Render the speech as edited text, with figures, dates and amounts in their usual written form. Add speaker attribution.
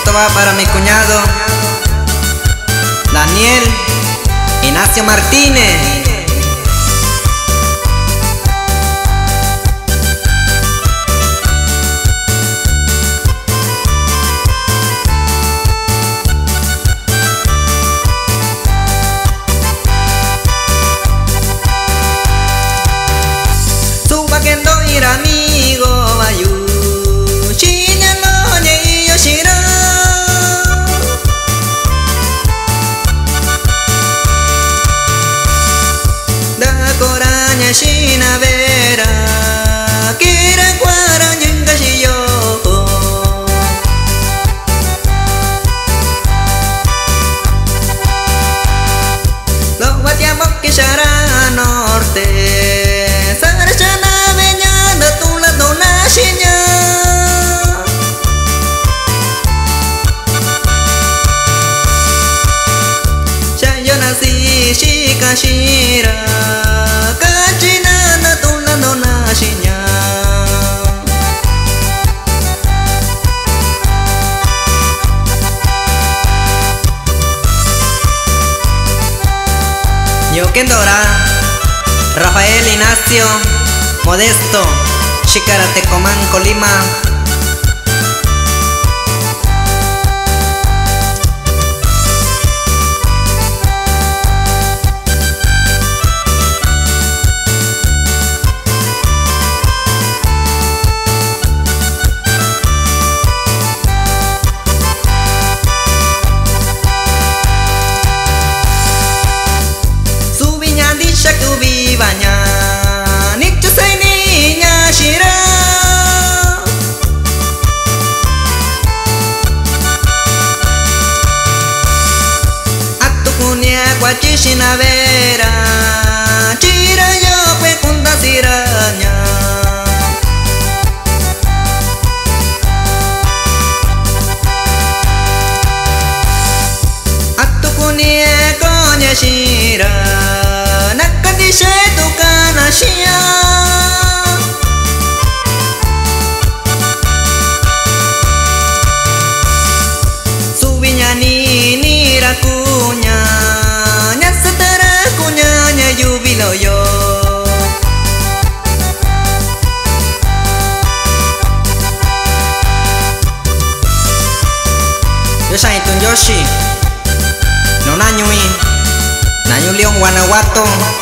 Speaker 1: Esto va para mi cuñado Daniel Ignacio Martínez. Amigo bayu chinya no nye yoshira da coranya shina vera kira kwara nyinga shiyo lo watiamok kishara norte sarachana shira kachina na tula no na shinya Yoquendora Rafael Ignacio Modesto Xicaratecomán Colima. Shakubi banya nikchu sai ni nya shira atukunia kwa chishina vera chira yo pe kunda siranya atukunia konya shira tu kanashia subinya ni rakunya nya setara kunya nya jubiloyo yo sai tun yoshi no nanyui Nanyuliong Guanajuato.